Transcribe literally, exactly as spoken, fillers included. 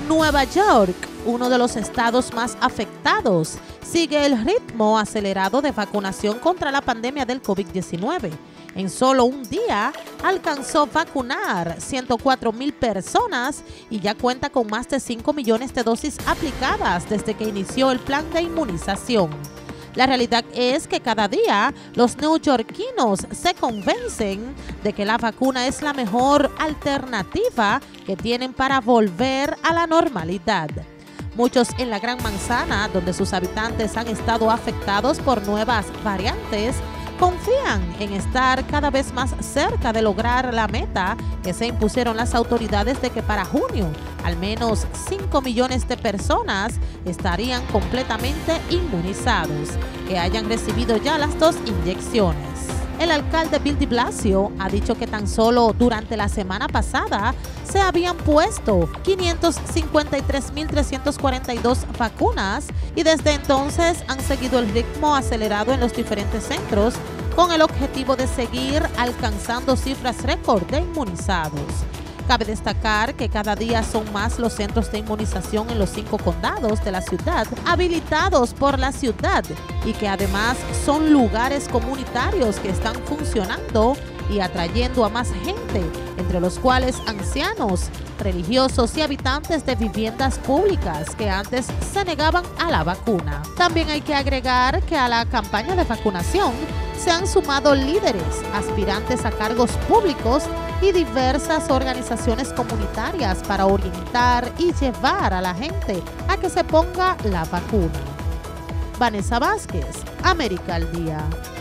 Nueva York, uno de los estados más afectados, sigue el ritmo acelerado de vacunación contra la pandemia del COVID diecinueve. En solo un día alcanzó vacunar ciento cuatro mil personas y ya cuenta con más de cinco millones de dosis aplicadas desde que inició el plan de inmunización. La realidad es que cada día los neoyorquinos se convencen de que la vacuna es la mejor alternativa que tienen para volver a la normalidad. Muchos en la Gran Manzana, donde sus habitantes han estado afectados por nuevas variantes, confían en estar cada vez más cerca de lograr la meta que se impusieron las autoridades de que para junio al menos cinco millones de personas estarían completamente inmunizados, que hayan recibido ya las dos inyecciones. El alcalde Bill de Blasio ha dicho que tan solo durante la semana pasada se habían puesto quinientas cincuenta y tres mil trescientas cuarenta y dos vacunas y desde entonces han seguido el ritmo acelerado en los diferentes centros con el objetivo de seguir alcanzando cifras récord de inmunizados. Cabe destacar que cada día son más los centros de inmunización en los cinco condados de la ciudad habilitados por la ciudad y que además son lugares comunitarios que están funcionando y atrayendo a más gente, entre los cuales ancianos, religiosos y habitantes de viviendas públicas que antes se negaban a la vacuna. También hay que agregar que a la campaña de vacunación se han sumado líderes, aspirantes a cargos públicos y diversas organizaciones comunitarias para orientar y llevar a la gente a que se ponga la vacuna. Vanessa Vázquez, América al Día.